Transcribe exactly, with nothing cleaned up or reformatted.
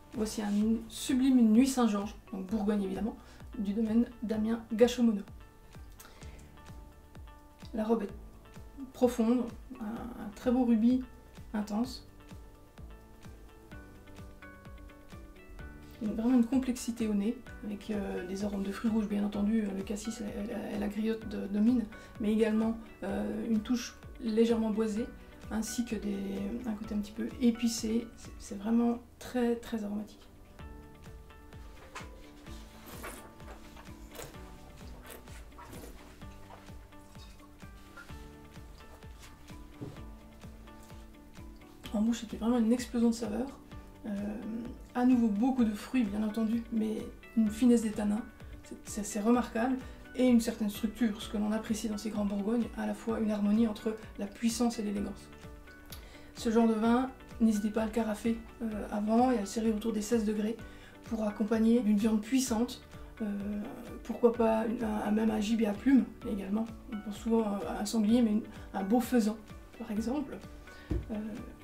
Voici un sublime Nuit Saint-Georges, donc Bourgogne évidemment, du domaine Damien Gachomono. La robe est profonde, un, un très beau rubis intense. Il y a vraiment une complexité au nez, avec euh, des arômes de fruits rouges bien entendu, le cassis et, et la griotte de, domine, mais également euh, une touche légèrement boisée, ainsi que des, un côté un petit peu épicé. C'est vraiment très très aromatique. En bouche, c'était vraiment une explosion de saveurs. Euh, à nouveau beaucoup de fruits bien entendu, mais une finesse des tanins, c'est remarquable, et une certaine structure, ce que l'on apprécie dans ces grands Bourgognes, à la fois une harmonie entre la puissance et l'élégance. Ce genre de vin, n'hésitez pas à le carafer euh, avant et à le serrer autour des seize degrés pour accompagner d'une viande puissante, euh, pourquoi pas un, même un gibier à plumes également, on pense souvent à un sanglier, mais une, un beau faisan par exemple. Euh,